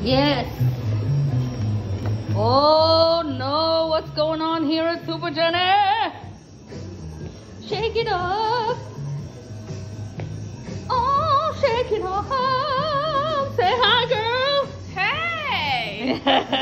Yes. Oh no, what's going on here at Super Jenny? Shake it up. Oh, shake it up. Say hi, girl. Hey!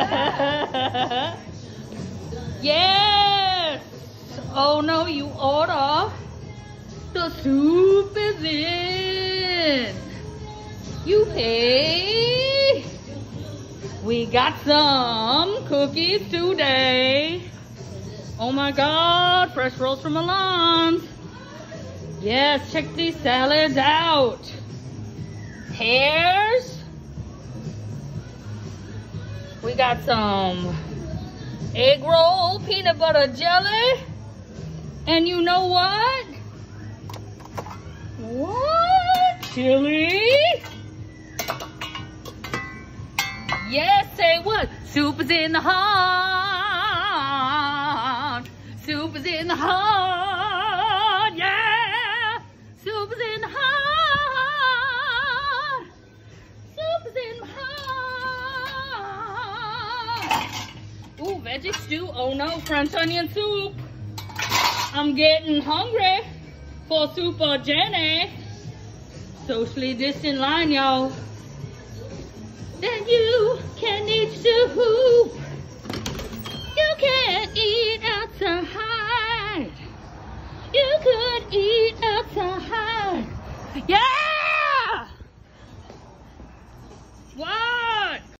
Yes. Oh no, you order. The soup is in. You pay. We got some cookies today. Oh my God, fresh rolls from Milan. Yes, check these salads out. Pears. We got some egg roll, peanut butter jelly. And you know what? What? Chili? Yes, say what? Soup is in the heart. Soup is in the heart. Yeah. Soup is in the heart. Soup is in the heart. Ooh, veggie stew. Oh no, French onion soup. I'm getting hungry for Super Jenny. Socially distant line, y'all. Then you can eat soup.